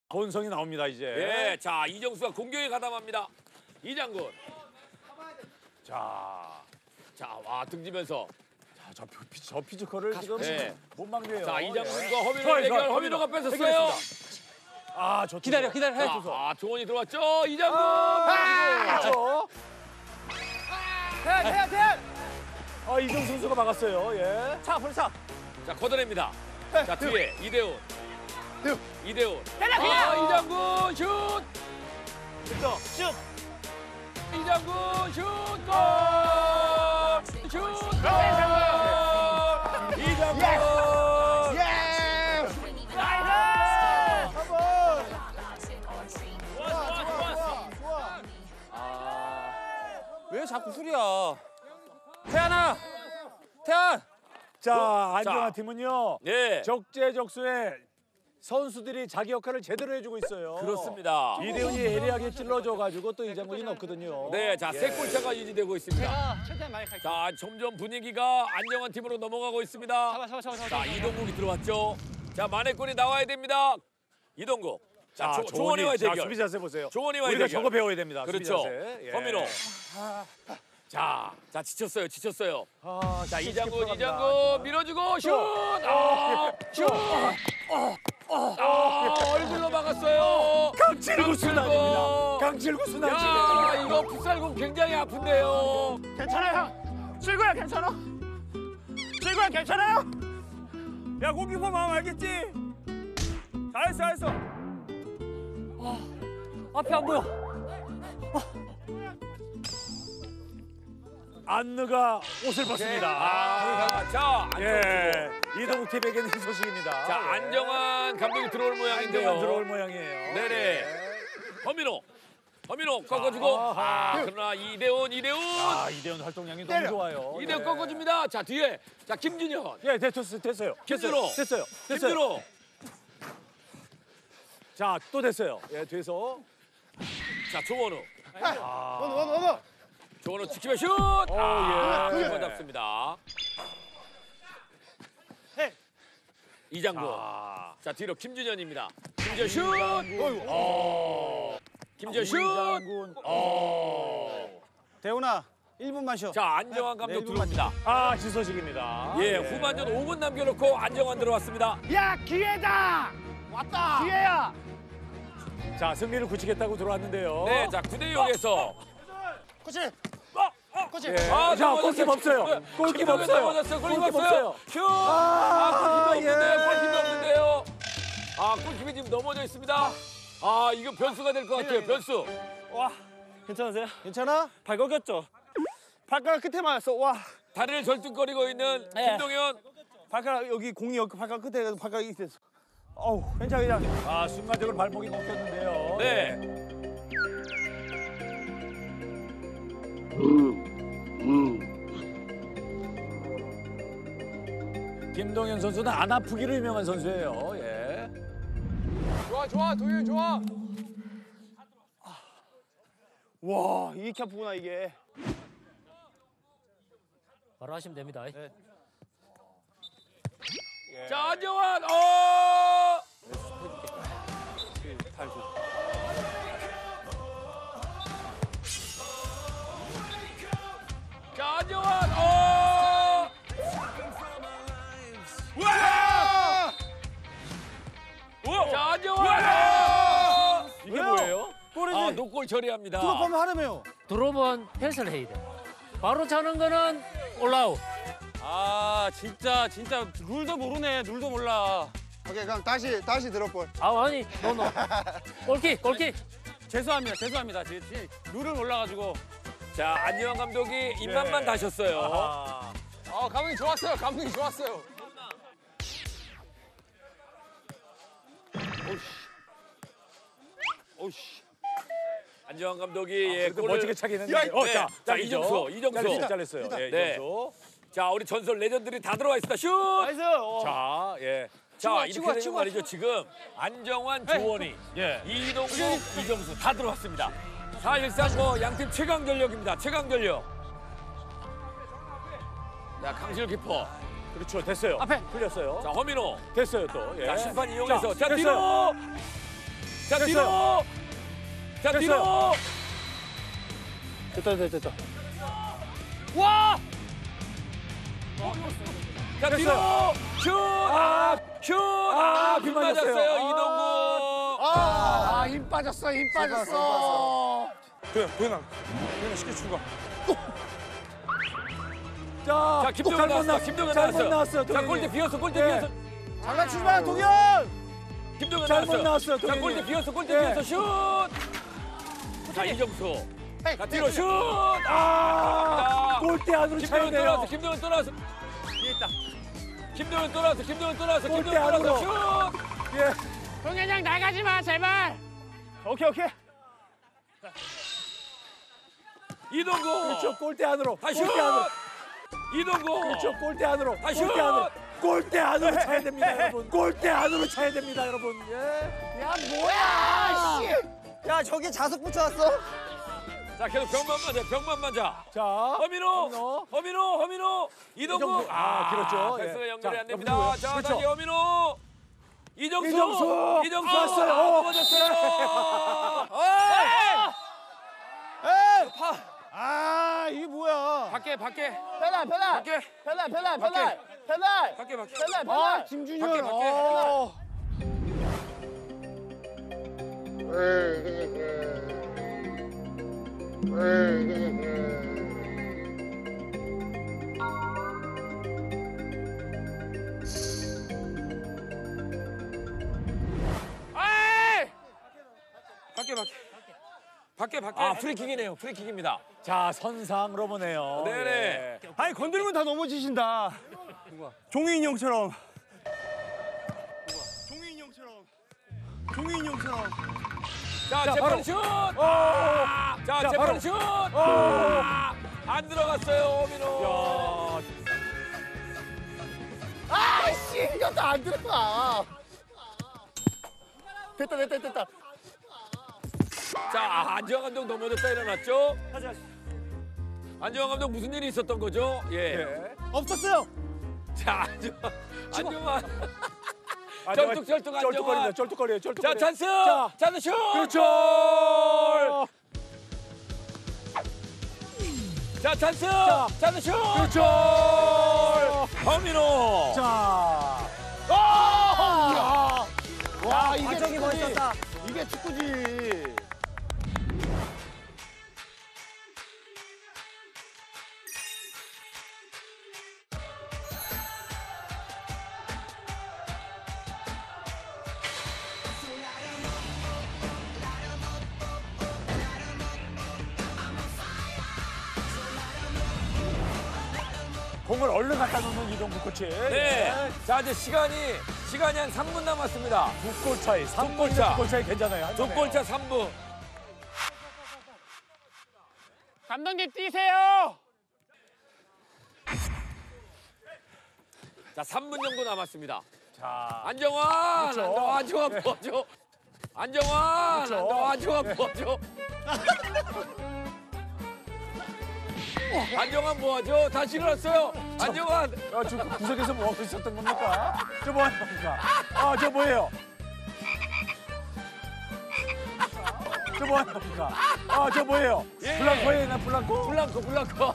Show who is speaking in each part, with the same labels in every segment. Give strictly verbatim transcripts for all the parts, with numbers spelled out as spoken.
Speaker 1: 본성이 나옵니다 이제.
Speaker 2: 예, 자 이정수가 공격에 가담합니다. 이장군.
Speaker 1: 자,
Speaker 2: 자, 와 등지면서.
Speaker 1: 자, 저, 피, 저 피지컬을 지금
Speaker 2: 네.
Speaker 1: 못 막네요.
Speaker 2: 자 이장군과
Speaker 1: 예.
Speaker 2: 허민호 대결. 허민호가 뺏었어요.
Speaker 1: 아, 저
Speaker 3: 기다려, 기다려. 해.
Speaker 2: 자, 아, 조원이 들어왔죠. 이장군.
Speaker 1: 아,
Speaker 2: 그리고.
Speaker 1: 대한, 대한, 대한. 아, 이정 선수가 막았어요. 예.
Speaker 3: 차, 벌써.
Speaker 2: 자 걷어냅니다. 자 뒤에 이대훈. 이대훈.
Speaker 3: 때려, 그냥!
Speaker 2: 아 이장군 슛.
Speaker 1: 됐어. 슛.
Speaker 2: 이장군 슛. 골. 슛. 골. 이장군.
Speaker 1: 예.
Speaker 3: 왜 자꾸 술이야? 태안아! 태안!
Speaker 1: 자,
Speaker 2: 자.
Speaker 1: 안정환 팀은요.
Speaker 2: 예.
Speaker 1: 적재적소에 선수들이 자기 역할을 제대로 해주고 있어요.
Speaker 2: 그렇습니다.
Speaker 1: 이대훈이 예리하게 찔러줘가지고 또 이장군이 넣거든요.
Speaker 2: 네, 자, 세 골차가 유지되고 있습니다.
Speaker 3: 제가 최대한 많이 갈게.
Speaker 2: 자, 점점 분위기가 안정환 팀으로 넘어가고 있습니다.
Speaker 3: 잡아, 잡아, 잡아, 잡아.
Speaker 2: 자, 이동국이 들어왔죠. 자, 만회권이 나와야 됩니다. 이동국. 자, 조, 조원이와의
Speaker 1: 자,
Speaker 2: 대결.
Speaker 1: 수비 자세 보세요.
Speaker 2: 조원이와의
Speaker 1: 우리가
Speaker 2: 대결.
Speaker 1: 저거 배워야 됩니다.
Speaker 2: 그렇죠.
Speaker 1: 수비 자세. 예.
Speaker 2: 허민호. 자, 자 지쳤어요, 지쳤어요.
Speaker 1: 아,
Speaker 2: 자,
Speaker 1: 쉽게
Speaker 2: 이장군,
Speaker 1: 풀어갑니다.
Speaker 2: 이장군 밀어주고 슛! 아, 슛! 아, 얼굴로 막았어요.
Speaker 1: 강칠구 순환입니다. 강칠구 순환.
Speaker 2: 야, 이거 풋살공 굉장히 아픈데요.
Speaker 3: 괜찮아요. 출구야, 괜찮아? 출구야, 괜찮아요?
Speaker 1: 야, 골키퍼 마음 알겠지? 잘했어, 잘했어.
Speaker 3: 앞이 안 보여.
Speaker 1: 안느가 옷을 벗습니다.
Speaker 2: 아, 자,
Speaker 1: 예, 이동국 팀에게는 이 소식입니다.
Speaker 2: 자,
Speaker 1: 예.
Speaker 2: 안정환 감독이 들어올 모양인데요.
Speaker 1: 안정환 들어올 모양이에요.
Speaker 2: 네네.
Speaker 1: 예.
Speaker 2: 허민호. 허민호 꺾어주고.
Speaker 1: 아하.
Speaker 2: 아, 그러나 이대훈, 이대훈.
Speaker 1: 아, 이대훈 활동량이 너무 좋아요.
Speaker 2: 이대훈
Speaker 1: 예.
Speaker 2: 꺾어줍니다. 자, 뒤에. 자, 김준현.
Speaker 1: 예, 됐어요, 됐어요.
Speaker 2: 김준호.
Speaker 1: 됐어요, 됐어요.
Speaker 2: 김준호.
Speaker 1: 자, 또 됐어요. 예, 돼서.
Speaker 2: 자, 조원우.
Speaker 1: 아,
Speaker 4: 원우 원우
Speaker 2: 조원우 지키면 슛.
Speaker 1: 어,
Speaker 2: 아,
Speaker 1: 예.
Speaker 2: 한번 잡습니다. 이장군.
Speaker 1: 아,
Speaker 2: 자, 뒤로 김준현입니다. 김준현 슛. 어. 김준현 슛.
Speaker 1: 이장군.
Speaker 2: 어.
Speaker 4: 대훈아 일 분만 쉬어.
Speaker 2: 자, 안정환 감독
Speaker 4: 네, 이분만
Speaker 2: 들어옵니다.
Speaker 1: 아, 지소식입니다.
Speaker 2: 예, 후반전 오 분 남겨놓고 안정환 들어왔습니다.
Speaker 4: 야 기회다. 왔다. 기회야.
Speaker 1: 자, 승리를 굳히겠다고 들어왔는데요.
Speaker 2: 네, 자, 구 대 영에서.
Speaker 4: 코치. 코치.
Speaker 1: 예.
Speaker 2: 아,
Speaker 1: 자,
Speaker 2: 넘어졌어요.
Speaker 1: 골키퍼 없어요.
Speaker 2: 김동현
Speaker 1: 골키퍼 없어요.
Speaker 2: 넘어졌어요. 골키퍼
Speaker 1: 골키퍼
Speaker 2: 없어요.
Speaker 1: 없어요.
Speaker 2: 슛! 아, 골키퍼
Speaker 1: 예.
Speaker 2: 없는데요. 골키퍼 없는데요. 아, 골키퍼 지금 넘어져 있습니다. 아, 이거 변수가 될 것 같아요. 변수.
Speaker 4: 와. 괜찮으세요? 괜찮아? 발 꺾였죠? 발가락 끝에 맞았어. 와.
Speaker 2: 다리를 절뚝거리고 있는
Speaker 4: 네.
Speaker 2: 김동현.
Speaker 4: 발가락 여기 공이 여기 발가락 끝에 가서 발가락이 있었어. 어우 괜찮아 괜찮아.
Speaker 1: 아, 순간적으로 발목이 먹혔는데요.
Speaker 2: 네.
Speaker 1: 김동현 선수는 안 아프기로 유명한 선수예요. 예.
Speaker 4: 좋아 좋아 도현 좋아. 와 이렇게 아프구나 이게.
Speaker 3: 바로 하시면 됩니다.
Speaker 2: 자, 안정환. 어! 자, 안정환. 어! 와! 자, 안정환. 어!
Speaker 1: 이게 뭐예요?
Speaker 4: 꼬리지.
Speaker 2: 아, 노골 처리합니다.
Speaker 4: 드롭하면 하라며요.
Speaker 3: 드롭은 패스를 해야 돼. 바로 차는 거는 올라우.
Speaker 5: 아 진짜 진짜 룰도 모르네. 룰도 몰라.
Speaker 4: 오케이 그럼 다시 다시 드롭볼.
Speaker 3: 아 아니 너너 골킥 골킥.
Speaker 5: 죄송합니다. 죄송합니다. 지- 지- 룰을 몰라가지고.
Speaker 2: 자, 안정환 감독이 입맛만
Speaker 1: 예.
Speaker 2: 다셨어요.
Speaker 1: 아,
Speaker 4: 아 감독님 좋았어요. 감독님 좋았어요.
Speaker 2: 안정환 감독이 예,
Speaker 1: 그래도
Speaker 2: 골을
Speaker 1: 멋지게 차긴 했는데. 어,
Speaker 2: 네.
Speaker 1: 자,
Speaker 2: 자,
Speaker 1: 잘리죠?
Speaker 2: 이정수, 이정수.
Speaker 1: 잘렸어요, 잘렸어요. 예,
Speaker 2: 네.
Speaker 1: 이정수.
Speaker 2: 자, 우리 전설 레전드들이 다 들어와 있습니다. 슛!
Speaker 4: 나이스. 어.
Speaker 1: 자, 예.
Speaker 2: 자,
Speaker 4: 치고,
Speaker 2: 이렇게
Speaker 4: 치고,
Speaker 2: 되면
Speaker 4: 치고,
Speaker 2: 말이죠. 지금 안정환, 조원희,
Speaker 1: 예.
Speaker 2: 이동국, 이정수 다 들어왔습니다. 사실상 뭐 양팀 최강 전력입니다. 최강 전력. 자, 강실 키퍼.
Speaker 1: 그렇죠, 됐어요.
Speaker 4: 앞에.
Speaker 1: 풀렸어요.
Speaker 2: 자, 허민호.
Speaker 1: 됐어요, 또. 예.
Speaker 2: 자, 심판 이용해서. 자,
Speaker 1: 됐어요.
Speaker 2: 뒤로. 자, 뒤로. 자, 뒤로.
Speaker 1: 됐다, 됐다, 됐다.
Speaker 2: 와! 자, 뒤로. 슛! 아, 슛! 아, 빗 맞았어요. 이동국.
Speaker 1: 아, 힘 빠졌어, 힘 빠졌어.
Speaker 4: 도현, 도현아. 도현아 쉽게 출가.
Speaker 1: 자,
Speaker 2: 자, 김동현 나왔어. 김동현
Speaker 1: 잘못
Speaker 2: 나왔어.
Speaker 1: 나왔어요.
Speaker 2: 자, 골대 비었어. 골대
Speaker 1: 네.
Speaker 2: 비었어.
Speaker 1: 장난치지 마, 동현.
Speaker 2: 김동현
Speaker 1: 잘못
Speaker 2: 나왔어.
Speaker 1: 나왔어요,
Speaker 2: 자,
Speaker 1: 동현이.
Speaker 2: 골대 비었어. 골대
Speaker 1: 네.
Speaker 2: 비었어. 슛! 자, 이정수. 자, 뒤로 슛!
Speaker 1: 아,
Speaker 2: 아!
Speaker 1: 골대 안으로 차야
Speaker 2: 김동현 또
Speaker 1: 돼요.
Speaker 2: 나왔어. 김동현 또 나왔어. 뒤에 있다. 김동현 또 나왔어. 김동현 또 나왔어.
Speaker 1: 골대
Speaker 2: 김동현 또
Speaker 1: 안으로.
Speaker 2: 나왔어. 슛!
Speaker 1: 예.
Speaker 3: 동현이 형 나가지 마 제발.
Speaker 4: 오케이, 오케이.
Speaker 2: 이동국.
Speaker 1: 그렇죠, 골대 안으로.
Speaker 2: 다시
Speaker 1: 골대 안으로.
Speaker 2: 슛! 이동국.
Speaker 1: 그렇죠, 골대 안으로.
Speaker 2: 다시
Speaker 1: 골대
Speaker 2: 슛!
Speaker 1: 안으로. 골대 안으로 차야 됩니다, 여러분. 골대 안으로 차야 됩니다, 여러분. 예.
Speaker 6: 야 뭐야 씨. 야 저기 자석 붙여왔어.
Speaker 2: 자, 계속 병만 맞아. 병만 맞아.
Speaker 1: 자,
Speaker 2: 허민호.
Speaker 1: 허민호.
Speaker 2: 허민호. 허민호. 이동국.
Speaker 1: 이정수. 아, 길었죠.
Speaker 2: 패스가
Speaker 1: 예.
Speaker 2: 연결이
Speaker 1: 자,
Speaker 2: 안 됩니다.
Speaker 1: 누구예요?
Speaker 2: 자,
Speaker 1: 그렇죠.
Speaker 2: 다시 허민호. 이정수.
Speaker 1: 이정수.
Speaker 2: 이정수.
Speaker 1: 왔어요.
Speaker 2: 아,
Speaker 1: 어.
Speaker 2: 넘어졌어요.
Speaker 1: 에이!
Speaker 2: 파.
Speaker 1: 아, 이게 뭐야?
Speaker 2: 밖에 밖에
Speaker 6: 페달 페달
Speaker 2: 밖에
Speaker 6: 페달 페달
Speaker 2: 밖에.
Speaker 6: 페달 페달
Speaker 2: 밖에 밖에.
Speaker 6: 페달 페달.
Speaker 1: 아, 김준현.
Speaker 2: 밖에, 밖에.
Speaker 1: 어.
Speaker 2: 아이! 밖에 밖에. 밖에 밖에. 아, 프리킥이네요. 프리킥입니다.
Speaker 1: 자, 선상으로 보네요.
Speaker 2: 네네.
Speaker 1: 예.
Speaker 4: 아니 건드리면 다 넘어지신다. 종인 형처럼. 종인 형처럼. 종인 형처럼.
Speaker 2: 자,
Speaker 1: 자,
Speaker 2: 재판
Speaker 1: 바로.
Speaker 2: 슛.
Speaker 1: 어.
Speaker 2: 자,
Speaker 1: 자,
Speaker 2: 재판
Speaker 1: 바로.
Speaker 2: 슛.
Speaker 1: 어.
Speaker 2: 아, 안 들어갔어요, 허민호.
Speaker 1: 야,
Speaker 6: 아씨 이것도 안 들어가. 됐다 됐다 됐다.
Speaker 2: 자, 아, 안정환 감독 넘어졌다 일어났죠?
Speaker 4: 하자.
Speaker 2: 안정환 감독 무슨 일이 있었던 거죠? 예.
Speaker 1: 예.
Speaker 6: 없었어요.
Speaker 2: 자, 안정환. 안정환.
Speaker 1: 아,
Speaker 2: 쩔뚝, 쩔뚝 안정환.
Speaker 1: 쩔뚝거리네, 쩔뚝거려요,
Speaker 2: 자,
Speaker 1: 쩔뚝거려.
Speaker 2: 찬스.
Speaker 1: 자,
Speaker 2: 찬스 슛.
Speaker 1: 그렇죠.
Speaker 2: 자, 찬스.
Speaker 1: 자,
Speaker 2: 찬스 슛.
Speaker 1: 그렇죠.
Speaker 2: 허민호.
Speaker 1: 자,
Speaker 6: 아! 와 이게
Speaker 1: 과정이
Speaker 6: 축구지.
Speaker 1: 멋있었다.
Speaker 6: 이게 축구지.
Speaker 1: 공을 얼른 갖다 놓는 이동국 코치.
Speaker 2: 네. 자, 이제 시간이 시간이 한 삼 분 남았습니다.
Speaker 1: 두 골 차이, 삼
Speaker 2: 골 차.
Speaker 1: 골 차이 괜찮아요.
Speaker 2: 두 골차 삼 분.
Speaker 3: 감독님 뛰세요.
Speaker 2: 자, 삼 분 정도 남았습니다.
Speaker 1: 자,
Speaker 2: 안정환.
Speaker 1: 그렇죠.
Speaker 2: 안정환, 안정환 도와줘. 안정환.
Speaker 1: 그렇죠.
Speaker 2: 안정환, 안정환 도와줘. 안정환 뭐하죠? 다시 일어났어요. 안정환.
Speaker 1: 아, 저 구석에서 뭐 하고 있었던 겁니까? 저 뭐 하는 겁니까? 아, 저 뭐예요? 저 뭐 하는 겁니까? 아, 저 뭐예요?
Speaker 2: 예.
Speaker 1: 블랑코예요, 나 블랑코?
Speaker 2: 블랑코, 블랑코.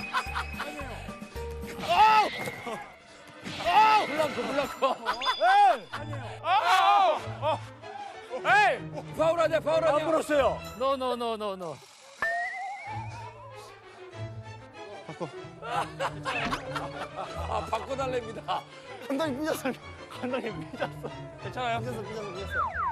Speaker 2: 블랑코, 블랑코. 에이! 파울하자,
Speaker 1: 안
Speaker 2: 파울하자.
Speaker 1: 불었어요.
Speaker 3: 노노노노노.
Speaker 2: 아, 바꿔달랍니다.
Speaker 6: 감독님 삐졌어. 감독님 삐졌어.
Speaker 4: 괜찮아요?
Speaker 6: 삐졌어 삐졌어 삐졌어.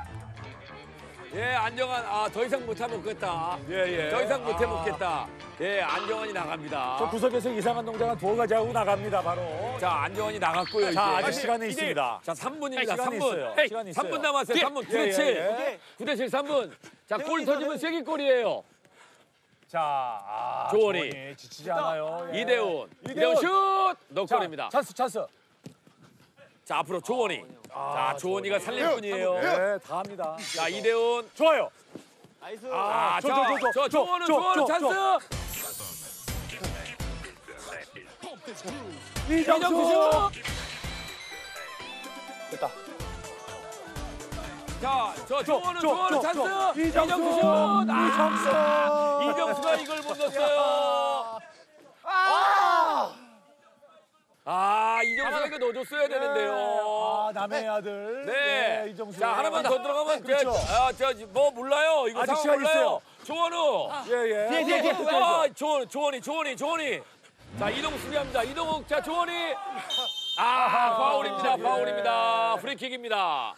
Speaker 2: 예, 안정환. 아, 더 이상 못 해먹겠다.
Speaker 1: 예, 예.
Speaker 2: 더 이상 못
Speaker 1: 아.
Speaker 2: 해먹겠다. 예, 안정환이 나갑니다.
Speaker 1: 저 구석에서 이상한 동작한 두어 가지 하고 나갑니다, 바로.
Speaker 2: 자, 안정환이 나갔고요, 이제.
Speaker 1: 자, 아직
Speaker 4: 아니,
Speaker 1: 시간이
Speaker 4: 이제-
Speaker 1: 있습니다.
Speaker 2: 자, 삼 분입니다.
Speaker 1: 시간이
Speaker 2: 삼 분.
Speaker 1: 있어요.
Speaker 2: 헤이,
Speaker 1: 시간이
Speaker 2: 삼 분
Speaker 1: 있어요.
Speaker 2: 남았어요. 삼 분. 구 대
Speaker 1: 예,
Speaker 2: 칠.
Speaker 1: 예, 예.
Speaker 2: 구 대 칠, 삼 분. 자, 골 터지면 쐐기골이에요.
Speaker 1: 자, 아,
Speaker 2: 조원이.
Speaker 1: 조원이 지치지 않아요. 예.
Speaker 2: 이대훈.
Speaker 1: 이대훈.
Speaker 2: 이대훈 슛!
Speaker 1: 자,
Speaker 2: 넉골입니다.
Speaker 1: 찬스, 찬스.
Speaker 2: 자, 앞으로 조원이. 자, 조원이가 살릴 뿐이에요.
Speaker 1: 예, 다 합니다.
Speaker 2: 자, 이대훈.
Speaker 1: 좋아요.
Speaker 6: 나이스.
Speaker 2: 아,
Speaker 1: 저,
Speaker 2: 자,
Speaker 1: 저, 저, 저,
Speaker 2: 저, 조원은,
Speaker 1: 저,
Speaker 2: 조원은
Speaker 1: 저,
Speaker 2: 찬스!
Speaker 1: 이정수.
Speaker 2: 이정수 슛!
Speaker 1: 됐다.
Speaker 2: 자, 저 조원우,
Speaker 1: 저,
Speaker 2: 조원우
Speaker 1: 저,
Speaker 2: 찬스.
Speaker 1: 저. 이정수.
Speaker 2: 이정수 슛. 아,
Speaker 1: 이정수.
Speaker 2: 이정수가 이걸 못 넣었어요. 아, 이정수가 이거 넣어줬어야 되는데요.
Speaker 1: 아, 남의 아들.
Speaker 2: 네.
Speaker 1: 예, 이정수.
Speaker 2: 자, 하나만 더 들어가면 돼.
Speaker 1: 그렇죠.
Speaker 2: 아, 저, 뭐 몰라요. 이거
Speaker 1: 아직
Speaker 2: 상황
Speaker 1: 시간
Speaker 2: 몰라요.
Speaker 1: 있어요.
Speaker 2: 조원우.
Speaker 1: 예, 예.
Speaker 3: 뒤에, 뒤에, 뒤에.
Speaker 2: 아, 조원우, 조원이, 조원이, 조원이. 자, 이동욱 수비합니다. 이동욱, 자, 조원이. 아, 파울입니다. 파울입니다. 프리킥입니다.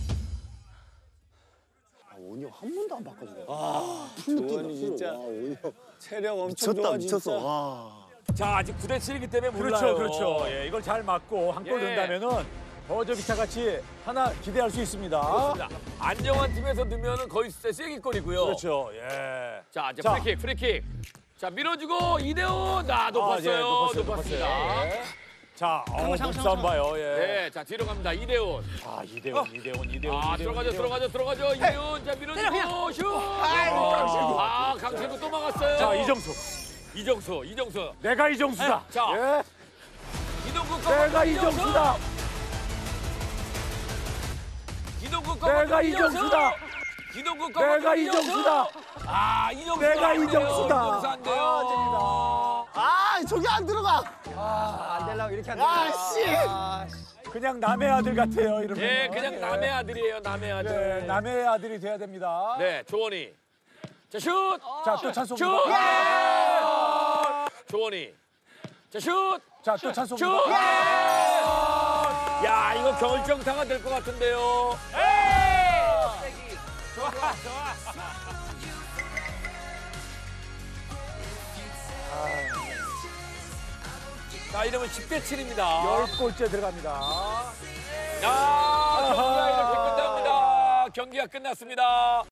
Speaker 6: 오니 한 번도 안 바꿔주네.
Speaker 4: 조원이 진짜 체력 엄청
Speaker 6: 미쳤다
Speaker 4: 좋아
Speaker 6: 미쳤어.
Speaker 4: 진짜.
Speaker 6: 와.
Speaker 2: 자, 아직 구 대 칠이기 때문에 몰라요.
Speaker 1: 그렇죠, 그렇죠. 예, 이걸 잘 맞고 한 골
Speaker 2: 예.
Speaker 1: 넣는다면은 버저비타 같이 하나 기대할 수 있습니다.
Speaker 2: 그렇습니다. 안정환 팀에서 넣으면 거의 쐐기골이고요.
Speaker 1: 그렇죠. 예.
Speaker 2: 자, 이제
Speaker 1: 자.
Speaker 2: 프리킥, 프리킥. 자, 밀어주고 이대호. 나 높았어요.
Speaker 1: 아, 예, 높았어요,
Speaker 2: 높았습니다.
Speaker 1: 높았어요. 예. 자, 어, 몸싸움 봐요. 예.
Speaker 2: 네, 자, 뒤로 갑니다. 이대훈.
Speaker 1: 아, 이대훈, 이대훈, 이대훈.
Speaker 2: 아,
Speaker 1: 이대훈,
Speaker 2: 들어가죠,
Speaker 1: 이대훈.
Speaker 2: 들어가죠, 들어가죠. 이대훈. 자, 밀어주고 슛. 아, 강철구 또 막았어요.
Speaker 1: 자, 이정수.
Speaker 2: 이정수, 이정수.
Speaker 1: 내가 이정수다.
Speaker 2: 자,
Speaker 1: 예.
Speaker 2: 이동국 거
Speaker 1: 내가
Speaker 2: 먼저
Speaker 1: 이정수다.
Speaker 2: 이동국 거
Speaker 1: 내가
Speaker 2: 먼저
Speaker 1: 이정수다.
Speaker 2: 이동국 거
Speaker 1: 내가
Speaker 2: 먼저
Speaker 1: 이정수다.
Speaker 2: 아, 이정수.
Speaker 1: 내가
Speaker 2: 안 돼요.
Speaker 1: 이정수다.
Speaker 2: 이정수 안 돼요.
Speaker 6: 아 저기 안 들어가. 안 되려고 이렇게 안 돼.
Speaker 1: 아, 그냥 남의 아들 같아요, 이러면.
Speaker 2: 예, 그냥 남의 아들이에요, 남의
Speaker 1: 예,
Speaker 2: 아들.
Speaker 1: 남의 아들이 돼야 됩니다.
Speaker 2: 네, 조원이. 자, 슛.
Speaker 1: 자, 또 찬스
Speaker 2: 슛.
Speaker 1: 옵니다.
Speaker 2: 조원이. 자, 슛.
Speaker 1: 자, 또 찬스
Speaker 2: 슛.
Speaker 1: 옵니다.
Speaker 2: 야, 이거 결정타가 될 것 같은데요. 좋아, 좋아. 자, 이러면 십 대 칠입니다.
Speaker 1: 열 골째 들어갑니다.
Speaker 2: 야, 경기가 이렇게 끝납니다. 경기가 끝났습니다.